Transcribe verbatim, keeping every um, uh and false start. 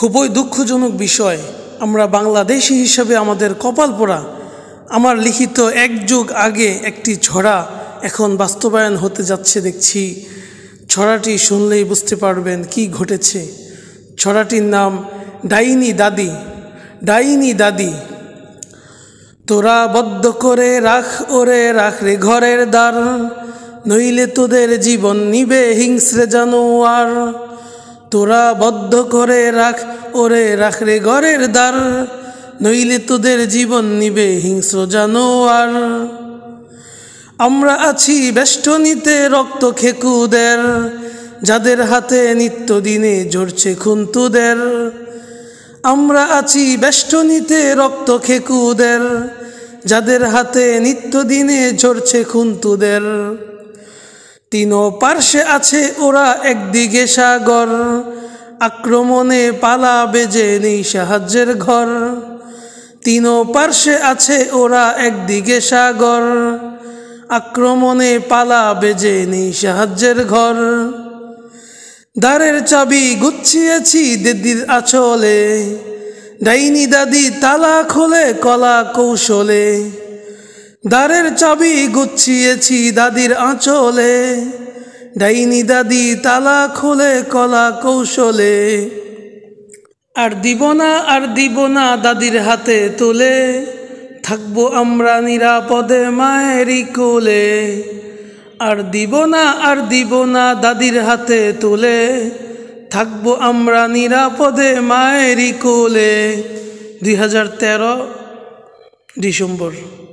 খুবই দুঃখজনক বিষয়, আমরা বাংলাদেশি হিসেবে আমাদের কপাল পোড়া। আমার লিখিত এক যুগ আগে একটি ছড়া এখন বাস্তবায়ন হতে যাচ্ছে দেখছি। ছড়াটি শুনলেই বুঝতে পারবেন কি ঘটেছে। ছড়াটির নাম ডাইনি দাদি। ডাইনি দাদি, তোরা বদ্ধ করে রাখ ওরে রাখ রে ঘরের দ্বার, নইলে তোদের জীবন নিবে হিংস্রে জানোয়ার। তোরা বদ্ধ করে রাখ ওরে রাখ রে ঘরের দ্বার, নইলে তোদের জীবন নিবে হিংস্র জানোয়ার। আমরা আছি বেষ্টনীতে রক্ত খেকুদের, যাদের হাতে নিত্যদিনে ঝরছে খুন তোদের। আমরা আছি বেষ্টনীতে রক্ত খেকুদের, যাদের হাতে নিত্যদিনে ঝরছে খুন তোদের। তিন পার্শ্বে আছে ওরা একদিকে সাগর, আক্রমণে পালা বেজে নেই সাহায্যের ঘর। তিন পার্শ্বে আছে ওরা একদিকে সাগর, আক্রমণে পালা বেজে নেই সাহায্যের ঘর। দ্বারের চাবি গুছিয়েছি দিদির আঁচলে, ডাইনি দাদি তালা খোলে কলা কৌশলে। দ্বারের চাবি গুছিয়েছি দাদির আঁচলে, ডাইনি দাদি তালা খোলে কলা কৌশলে। আর দিব না আর দিব না দাদির হাতে তুলে, থাকবো আমরা নিরাপদে মায়েরই কোলে। আর দিব না আর দিব না দাদির হাতে তুলে, থাকবো আমরা নিরাপদে মায়েরই কোলে। দুই হাজার তেরো ডিসেম্বর।